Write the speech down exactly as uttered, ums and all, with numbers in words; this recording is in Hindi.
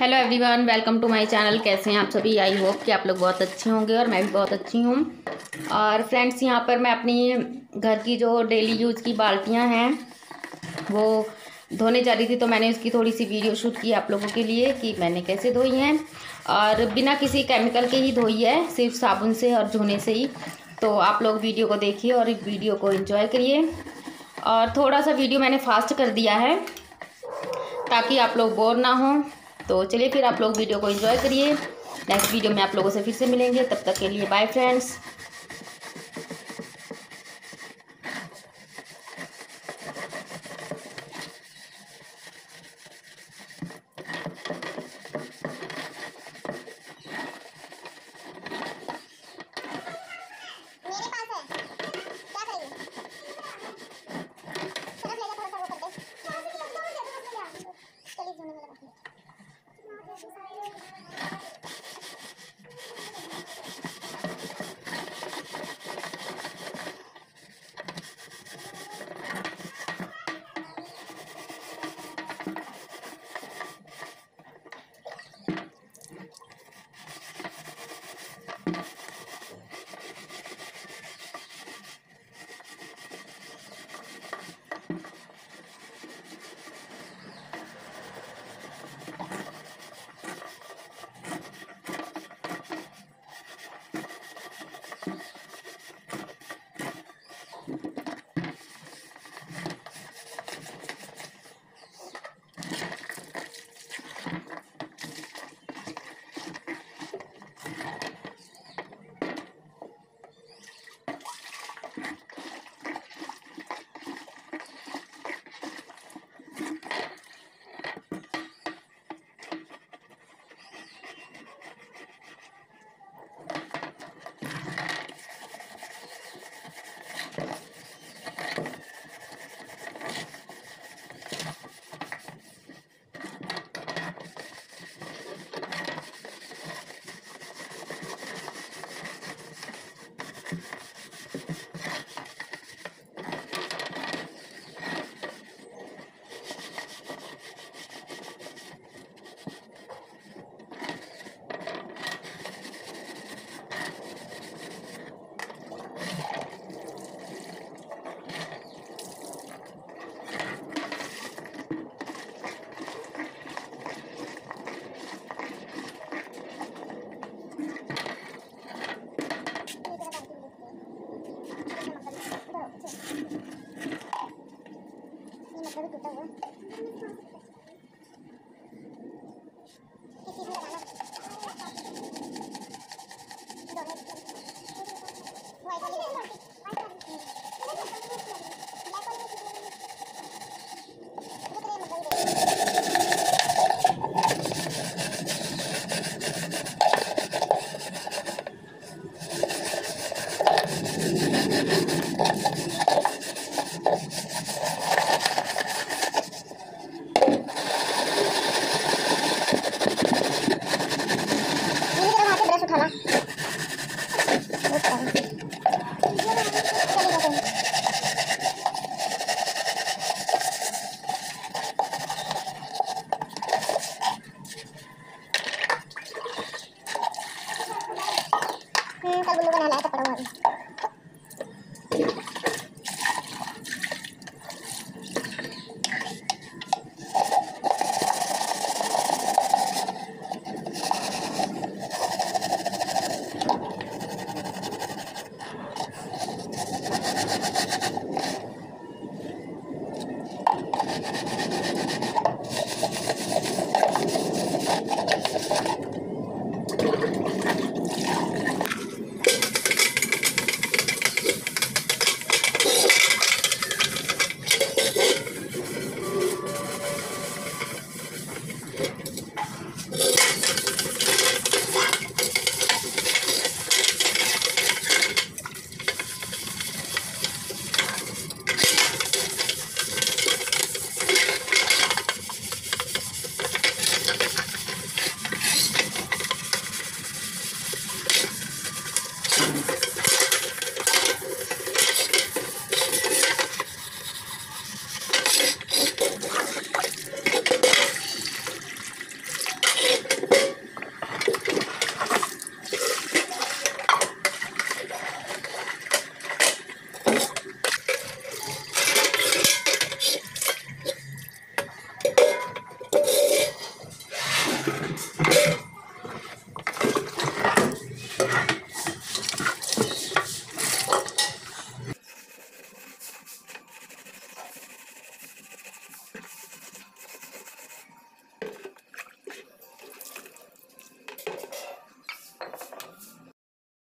Hello everyone, welcome to my channel. कैसे हैं आप सभी? आई होप कि आप लोग बहुत अच्छे होंगे और मैं भी बहुत अच्छी हूँ। और फ्रेंड्स, यहाँ पर मैं अपनी घर की जो डेली यूज़ की बाल्टियाँ हैं वो धोने जा रही थी, तो मैंने उसकी थोड़ी सी वीडियो शूट की आप लोगों के लिए कि मैंने कैसे धोई हैं। और बिना किसी केमिकल के ही धोई है, सिर्फ साबुन से और धोने से ही। तो आप लोग वीडियो को देखिए और वीडियो को एंजॉय करिए। और थोड़ा सा वीडियो मैंने फास्ट कर दिया है ताकि आप लोग बोर ना हो। तो चलिए फिर आप लोग वीडियो को एंजॉय करिए। नेक्स्ट वीडियो में आप लोगों से फिर से मिलेंगे, तब तक के लिए बाय फ्रेंड्स। कल बुल्लू बना लाया था पड़ा हुआ। हैं।